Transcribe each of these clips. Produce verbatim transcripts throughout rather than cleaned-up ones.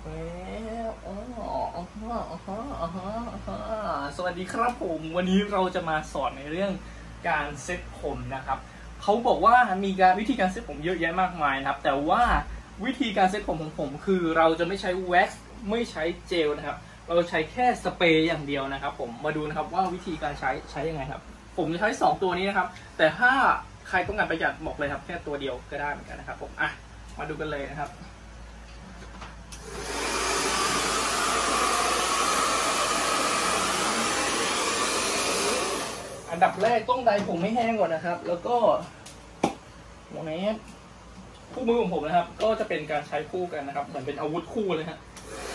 แล้วอ๋ออ๋ออ๋ออ๋อสวัสดีครับผมวันนี้เราจะมาสอนในเรื่องการเซ็ตผมนะครับเขาบอกว่ามีการวิธีการเซ็ตผมเยอะแยะมากมายนะครับแต่ว่าวิธีการเซ็ตผมของผมคือเราจะไม่ใช้แว็กซ์ไม่ใช้เจลนะครับเราใช้แค่สเปรย์อย่างเดียวนะครับผมมาดูนะครับว่าวิธีการใช้ใช้ยังไงครับผมจะใช้สองตัวนี้นะครับแต่ถ้าใครต้องการประหยัดบอกเลยครับแค่ตัวเดียวก็ได้เหมือนกันนะครับผมอ่ะมาดูกันเลยนะครับอันดับแรกต้องไดผมไม่แห้งก่อนนะครับแล้วก็โมเนสคู่มือของผมนะครับก็จะเป็นการใช้คู่กันนะครับเหมือนเป็นอาวุธคู่เลยฮะ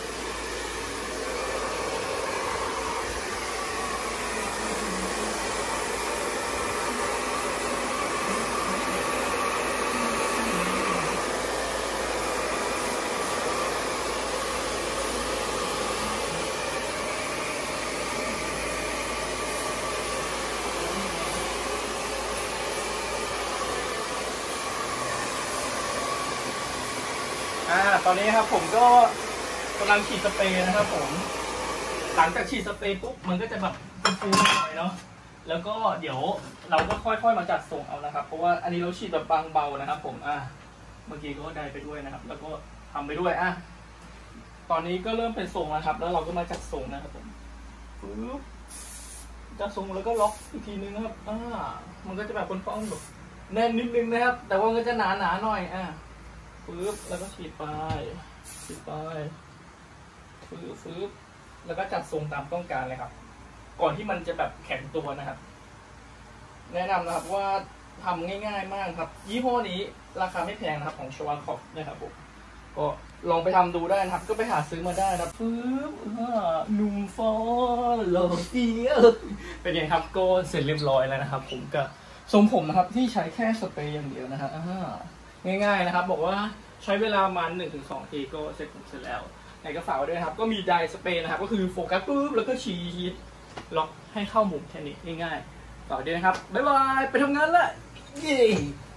อ่าตอนนี้ครับผมก็กำลังฉีดสเปรย์นะครับผมหลังจากฉีดสเปรย์ปุ๊บมันก็จะแบบฟูๆหน่อยเนาะแล้วก็เดี๋ยวเราก็ค่อยๆมาจัดส่งเอานะครับเพราะว่าอันนี้เราฉีดแบบบางเบานะครับผมอ่ะเมื่อกี้ก็ได้ไปด้วยนะครับแล้วก็ทำไปด้วยอ่ะตอนนี้ก็เริ่มเป็นทรงแล้วครับแล้วเราก็มาจัดส่งนะครับผมปึ๊บจัดส่งแล้วก็ล็อกอีกทีนึงครับอ่ามันก็จะแบบป้องๆแบบแน่นนิดนึงนะครับแต่ว่ามันก็จะหนาๆหน่อยอ่ะปึ๊บแล้วก็ฉีดไปฉีดไปปึ๊บปึ๊บแล้วก็จัดทรงตามต้องการเลยครับก่อนที่มันจะแบบแข็งตัวนะครับแนะนำนะครับว่าทำง่ายๆมากครับยี่ห้อนี้ราคาไม่แพงนะครับของชวาคอฟนะครับผมก็ลองไปทำดูได้นะครับก็ไปหาซื้อมาได้นะปึ๊บนุ่มฟอหล่อเฟี้ยวเป็นไงครับก็เสร็จเรียบร้อยแล้วนะครับผมกับทรงผมนะครับที่ใช้แค่สเปรย์อย่างเดียวนะครับง่ายๆนะครับบอกว่าใช้เวลาประมาณ หนึ่งถึงสอง ทีก็เสร็จเสร็จแล้วไหนก็ฝากไว้ด้วยครับก็มีไดสเปรย์นะครับก็คือโฟกัสปุ๊บแล้วก็ฉีดล็อกให้เข้ามุมแค่นี้ง่ายๆฝากไว้ด้วยนะครับบ๊ายบายไปทำงานละเย้